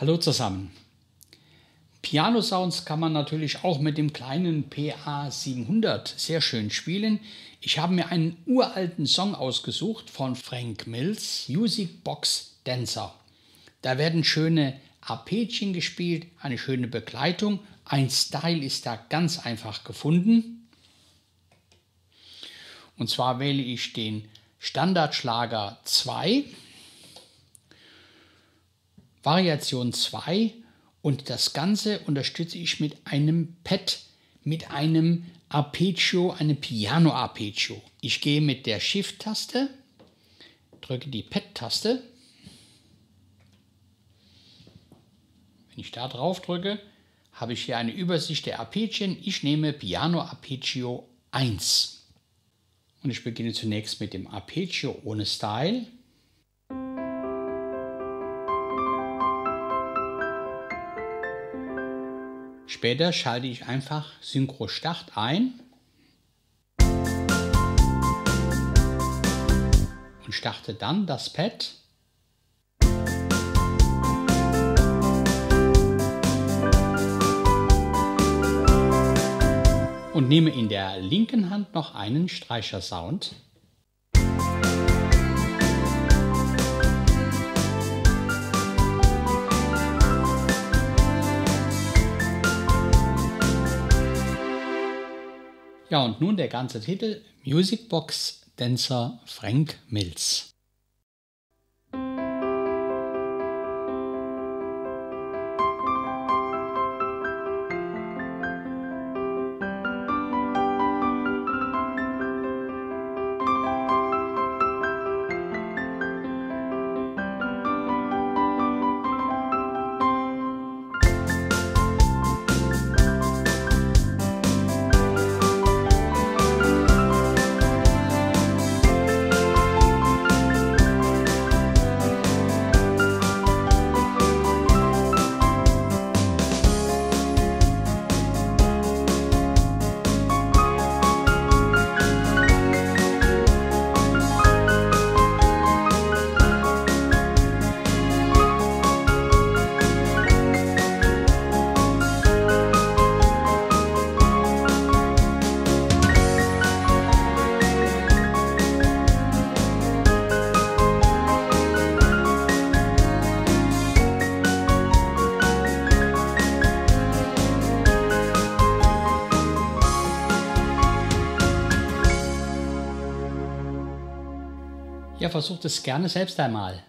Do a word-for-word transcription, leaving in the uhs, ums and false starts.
Hallo zusammen. Piano Sounds kann man natürlich auch mit dem kleinen P A siebenhundert sehr schön spielen. Ich habe mir einen uralten Song ausgesucht von Frank Mills, Music Box Dancer. Da werden schöne Arpeggien gespielt, eine schöne Begleitung. Ein Style ist da ganz einfach gefunden. Und zwar wähle ich den Standardschlager zwei, Variation zwei, und das Ganze unterstütze ich mit einem Pad, mit einem Arpeggio, einem Piano Arpeggio. Ich gehe mit der Shift-Taste, drücke die Pad-Taste. Wenn ich da drauf drücke, habe ich hier eine Übersicht der Arpeggien. Ich nehme Piano Arpeggio eins. Und ich beginne zunächst mit dem Arpeggio ohne Style. Später schalte ich einfach Synchro Start ein und starte dann das Pad. Und nehme in der linken Hand noch einen Streichersound. Ja, und nun der ganze Titel: Music Box Dancer Frank Mills. Ja, versucht es gerne selbst einmal.